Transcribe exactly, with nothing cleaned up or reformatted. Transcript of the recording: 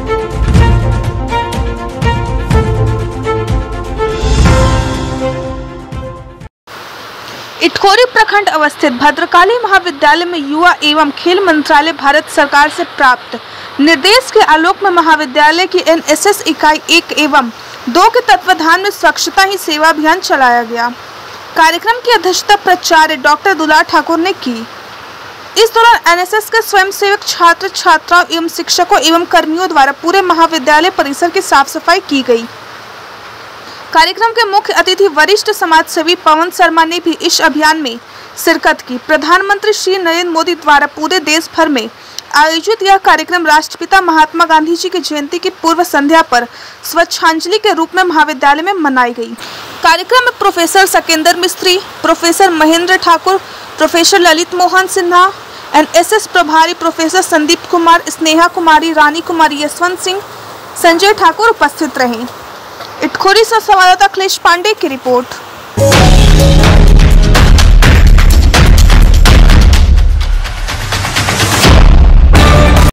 इटखोरी प्रखंड अवस्थित भद्रकाली महाविद्यालय में युवा एवं खेल मंत्रालय भारत सरकार से प्राप्त निर्देश के आलोक में महाविद्यालय की एन एस एस इकाई एक एवं दो के तत्वाधान में स्वच्छता ही सेवा अभियान चलाया गया। कार्यक्रम की अध्यक्षता प्राचार्य डॉक्टर दुलार ठाकुर ने की। इस दौरान एन एस एस के स्वयंसेवक छात्र छात्राओं एवं शिक्षकों एवं कर्मियों द्वारा पूरे महाविद्यालय परिसर की साफ सफाई की गई। कार्यक्रम के मुख्य अतिथि वरिष्ठ समाजसेवी पवन शर्मा ने भी इस अभियान में शिरकत की। प्रधानमंत्री श्री नरेंद्र मोदी द्वारा पूरे देश भर में आयोजित यह कार्यक्रम राष्ट्रपिता महात्मा गांधी जी की जयंती की पूर्व संध्या पर स्वच्छांजलि के रूप में महाविद्यालय में मनाई गई। कार्यक्रम में professor Sakendra Mistri, professor Mahendra Thakur, professor Lalit Mohan Sinha, N S S प्रभारी प्रोफेसर संदीप कुमार, स्नेहा कुमारी, रानी कुमारी, यशवंत सिंह, संजय ठाकुर उपस्थित रहे। इटखोरी से संवाददाता अखिलेश पांडे की रिपोर्ट।